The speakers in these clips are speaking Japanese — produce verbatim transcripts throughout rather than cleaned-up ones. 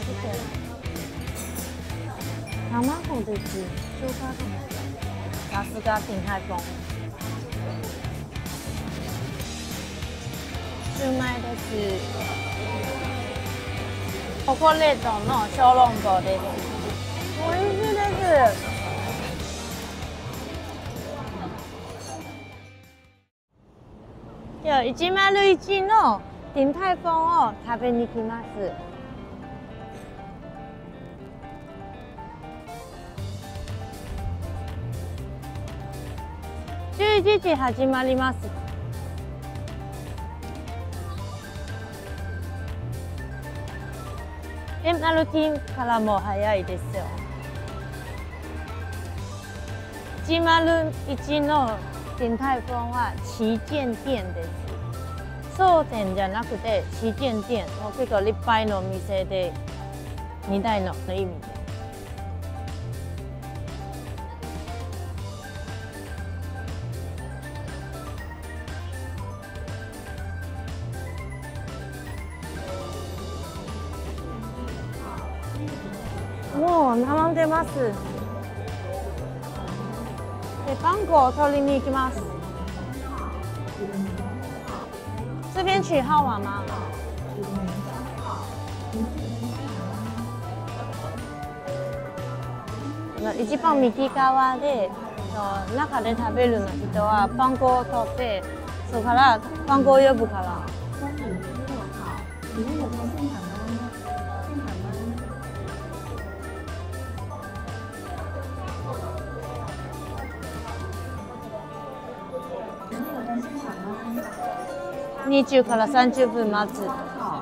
卵です。生姜が。さすが鼎泰丰。シューマイです。ここ冷凍の小籠包です。美味しいです。ではいちまるいちの鼎泰豐を食べに来ます。じゅういちじ始まります。エムアールティー からも早いですよ。いちまるいちの鼎泰豐は旗艦店です。商店じゃなくて旗艦店。もう結構立派なお店でにだいのの意味で。もう並んでます。で、パン粉を取りに行きます。这边取号码吗？一番右側で中で食べるの人はパン粉を取って、そこからパン粉を呼ぶから。にじゅうからさんじゅっぷん待つ。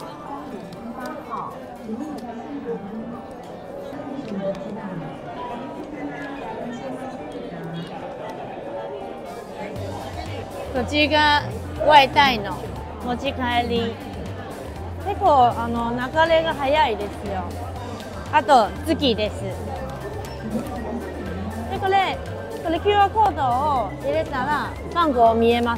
こっちが外帶の持ち帰り。結構あの流れが早いですよ。あと月です。でこれこれ キューアール コードを入れたら番号見えます。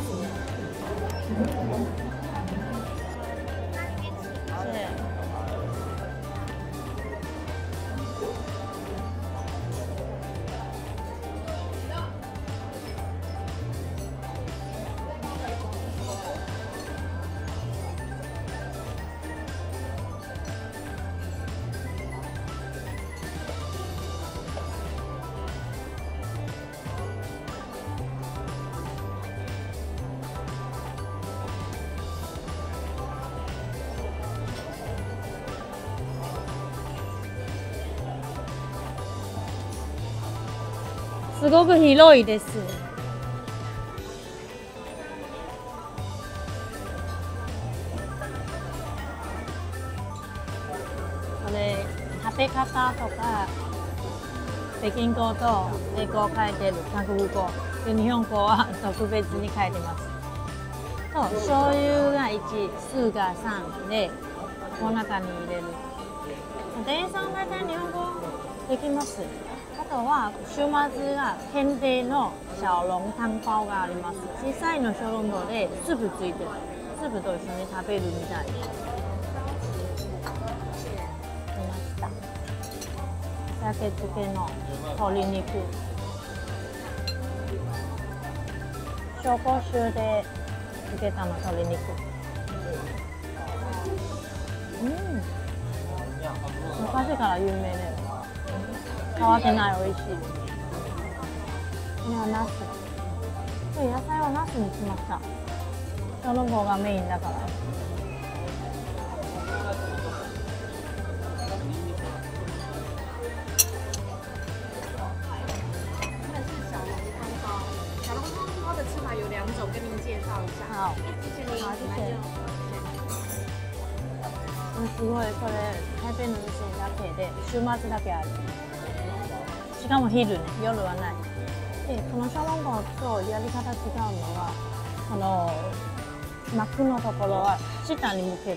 すごく広いです。これ食べ方とか北京語と英語を書いてる韓国語で日本語は特別に書いてます。と醤油がいち、酢がさんでこの中に入れる。店員さん大体日本語できます。あとは週末が限定の小籠汤包があります。小さいの小籠包でスープついてる。スープと一緒に食べるみたいです。出ました。酒漬けの鶏肉。紹興酒で漬けたの鶏肉。うん。昔から有名です。変わってない、美味しい。これはナス。今日野菜はナスにしました。小籠包がメインだから。 有两种，跟您介绍一下。 好， 谢谢您。 好，谢谢。うん、すごいこれ台北の店だけで週末だけある。しかも昼ね、夜はない。で、この小籠包とやり方違うのは、この膜のところは下に向ける。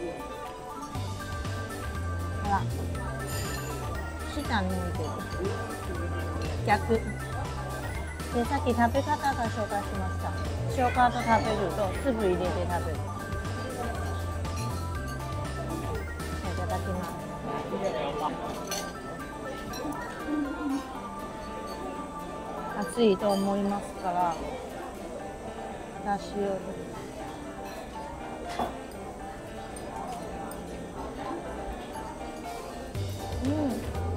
ほら、下に向ける。逆。で、さっき食べ方が紹介しました。塩辛と食べるとすぐ入れて食べる。いただきます。 暑いと思いますから、だしを。うん。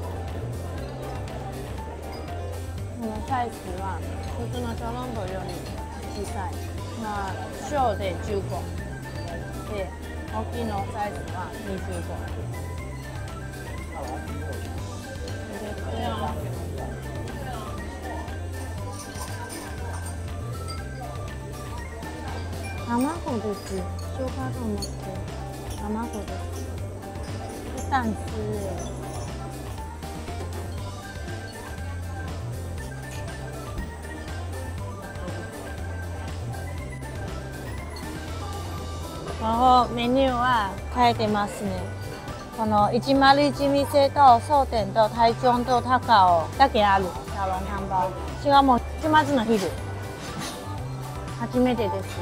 このサイズは普通の小籠包より小さい。まあ小でじゅうごで、大きいのサイズはにじゅうご。卵です。しようかと思って卵です。蛋丝。然後メニューは変えてますね。このいちまるいち店と総店と台中と高尾だけある小籠汤包。しかも週末の昼。初めてです。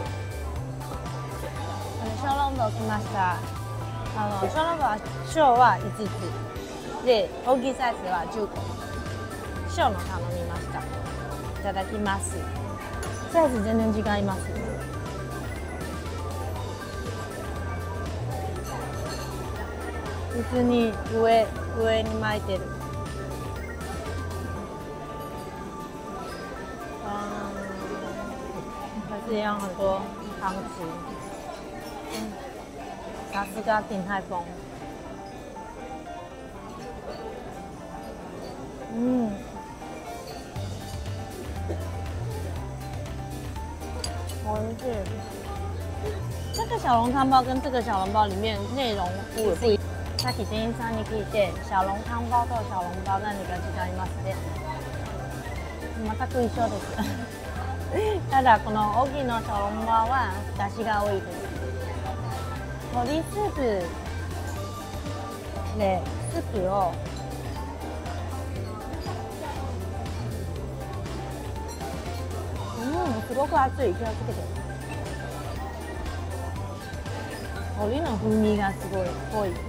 小籠包来ました。あの小籠包は小はいつつで、大きいサイズはじゅうご。小の頼みました。いただきます。サイズ全然違います。普通に上上に巻いてる。嗯，还是一样很多汤汁。嗯，さすが鼎泰丰。嗯，我是这个小笼汤包跟这个小笼包里面内容不不一样。さっき店員さんに聞いて、小籠汤包と小籠包何か違いますね。全く一緒です。ただこの大きいの小籠包は出汁が多いです。鶏スープでスープをうんすごく熱い。気をつけて。鶏の風味がすごい濃い。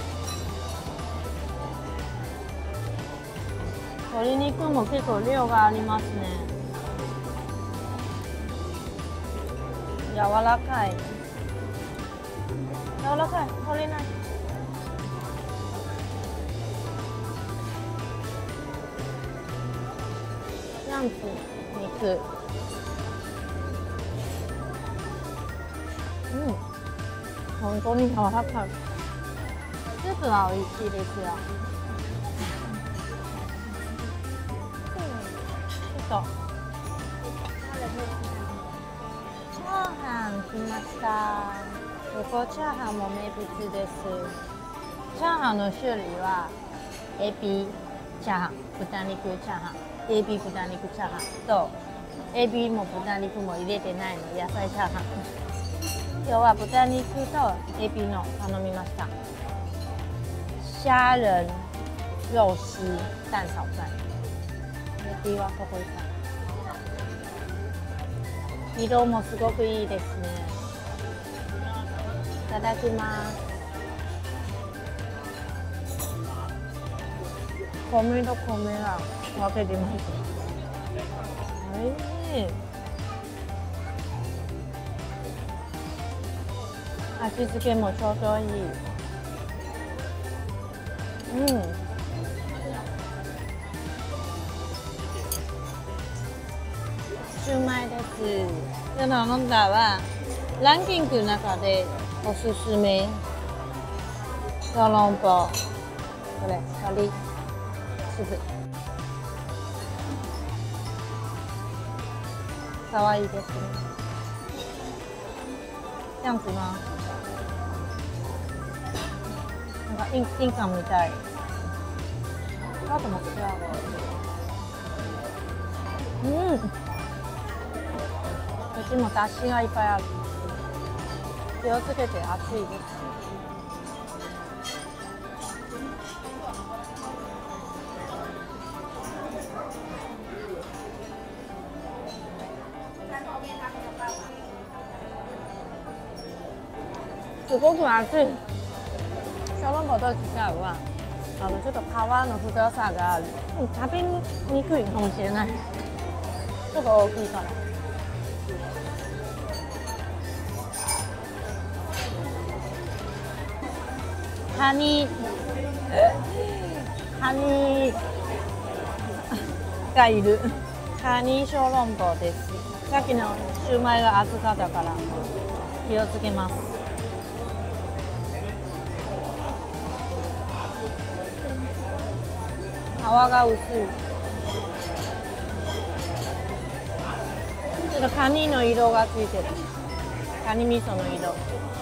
鶏肉も結構量がありますね。柔らかい。柔らかい。取れない。ランプ、肉。うん。本当に柔らかい。スープは美味しいですよ。チャーハン来ました。ここチャーハンも名物です。チャーハンの種類はエビチャーハン、豚肉チャーハン、エビ豚肉チャーハンとエビも豚肉も入れてないの野菜チャーハン。今日は豚肉とエビの頼みました。虾仁肉丝蛋炒饭。エビはここいた。色もすごくいいですね。いただきます。米と米が分けてます。おいしい。味付けもちょうどいい。うん。シュウマイです。でも飲んだはランキングの中でおすすめ小籠包。これ鶏スープ。可愛いですね。这样子吗？なんか印印象みたい。あとも違う。うん。うちも出汁がいっぱいある。気をつけて、熱いです。すごく熱い。小籠包と違うはかとちょっと皮の太さがある。食べにくいかもしれない。ちょっと大きいから。カニカニがいる。カニ小籠包です。さっきのシューマイが熱かったから気をつけます。皮が薄い。ちょっとカニの色がついてる。カニ味噌の色。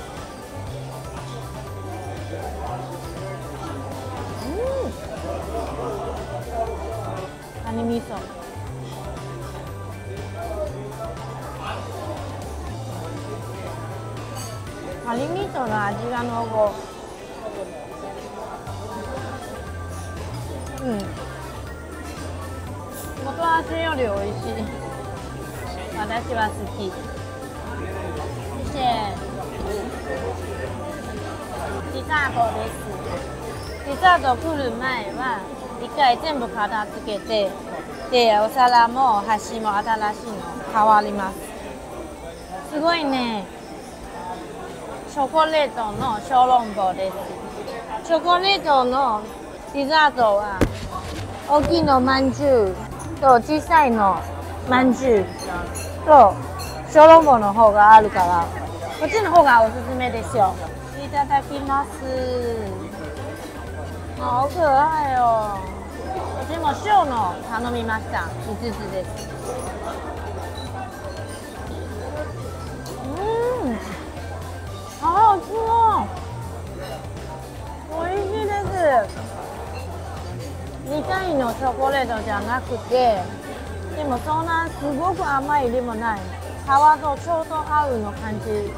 うん。カニ味噌。カニ味噌の味が濃厚。うん。元味より美味しい。私は好き。そしてデザートです。デザート来る前は一回全部片付けて、でお皿も箸も新しいの変わります。すごいね。チョコレートの小籠包です。チョコレートのデザートは大きいのまんじゅうと小さいのまんじゅうと小籠包の方があるから、こっちの方がおすすめですよ。いただきます。好可愛哦。私も小の頼みました。いつつです。うん。あ、すごい。美味しいです。にかいのチョコレートじゃなくて、でもそんなすごく甘いでもない。皮とちょうど合うの感じ。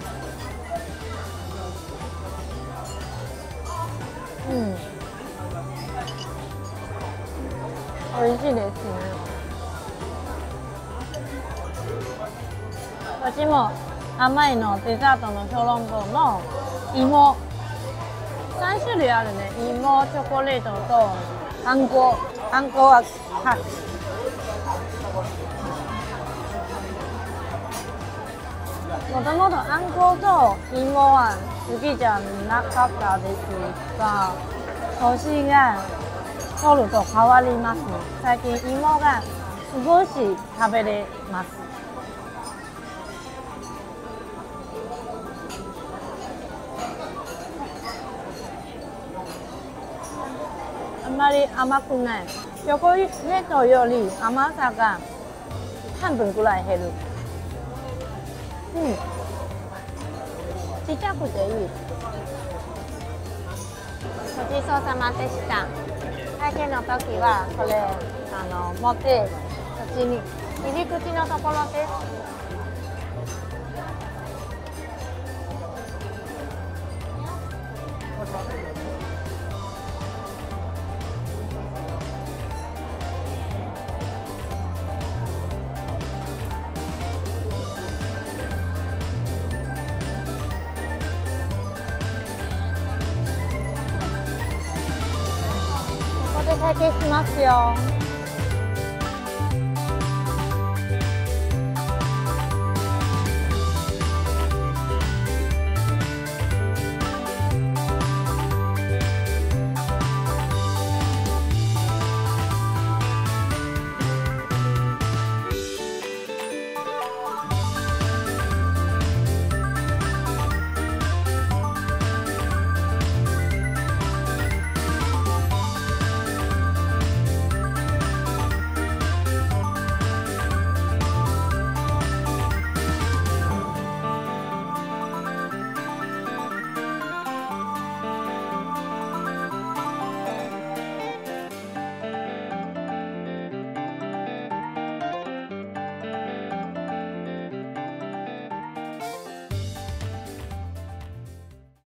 うん。美味しいですね。私も甘いのデザートの小籠包の芋さん種類あるね。芋、チョコレートとあんこ。あんこははい。もともとあんこと芋は好きじゃなかったですが、年が取ると変わりますね。最近芋が少し食べれます。あんまり甘くない。チョコレートより甘さが半分くらい減る。うん。ちっちゃくていい。ごちそうさまでした。会計の時はこれあの持ってこっちに入り口のところです。ここで会計しますよ。